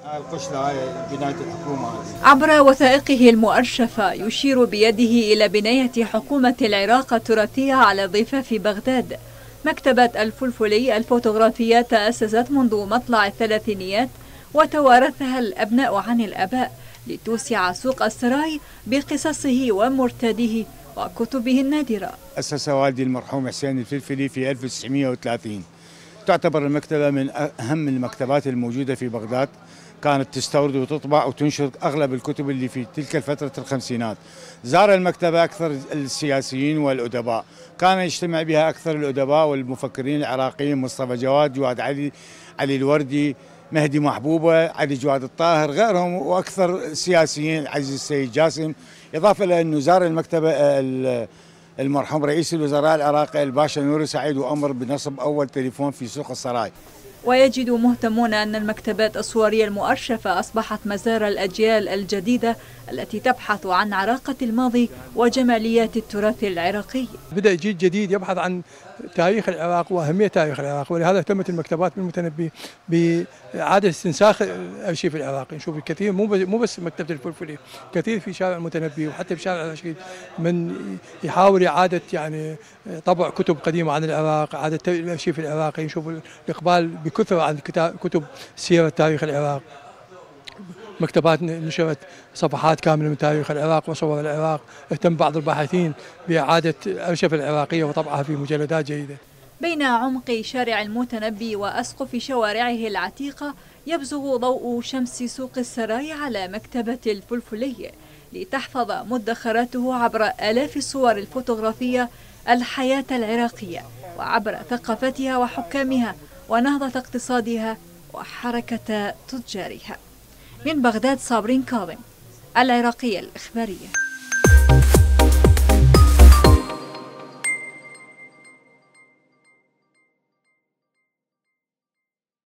القشلة هاي بناية الحكومة. عبر وثائقه المؤرشفة يشير بيده إلى بناية حكومة العراق التراثية على ضفاف بغداد. مكتبة الفلفلي الفوتوغرافية تأسست منذ مطلع الثلاثينيات وتوارثها الأبناء عن الآباء لتوسع سوق السراي بقصصه ومرتاده وكتبه النادرة. أسس والدي المرحوم حسين الفلفلي في 1930. تعتبر المكتبة من أهم المكتبات الموجودة في بغداد، كانت تستورد وتطبع وتنشر أغلب الكتب اللي في تلك الفترة الخمسينات. زار المكتبة أكثر السياسيين والأدباء، كان يجتمع بها أكثر الأدباء والمفكرين العراقيين، مصطفى جواد، جواد علي الوردي، مهدي محبوبة، علي جواد الطاهر، غيرهم وأكثر سياسيين، عزيز السيد جاسم. إضافة إلى أنه زار المكتبة المرحوم رئيس الوزراء العراقي الباشا نوري سعيد، وأمر بنصب أول تليفون في سوق السراي. ويجد مهتمون أن المكتبات الصورية المؤرشفة أصبحت مزار الأجيال الجديدة التي تبحث عن عراقة الماضي وجماليات التراث العراقي. بدأ جيل جديد يبحث عن تاريخ العراق وأهمية تاريخ العراق، ولهذا اهتمت المكتبات بالمتنبي بإعادة استنساخ الأرشيف العراقي. نشوف الكثير، مو بس مكتبة الفلفلي، كثير في شارع المتنبي وحتى في شارع الرشيد من يحاول إعادة يعني طبع كتب قديمة عن العراق، إعادة الأرشيف العراقي. نشوف الإقبال بكثرة عن كتب سيرة تاريخ العراق. مكتبات نشرت صفحات كاملة من تاريخ العراق وصور العراق. اهتم بعض الباحثين بإعادة الأرشفة العراقية وطبعها في مجلدات جيدة. بين عمق شارع المتنبي وأسقف شوارعه العتيقة يبزغ ضوء شمس سوق السراي على مكتبة الفلفلي لتحفظ مدخراته عبر آلاف الصور الفوتوغرافية الحياة العراقية، وعبر ثقافتها وحكامها ونهضة اقتصادها وحركة تجارها. من بغداد، صابرين كاظم، العراقية الإخبارية.